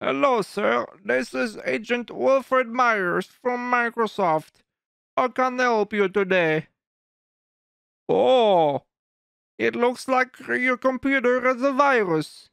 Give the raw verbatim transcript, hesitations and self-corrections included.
Hello, sir. This is Agent Wilfred Myers from Microsoft. How can I help you today? Oh, it looks like your computer has a virus.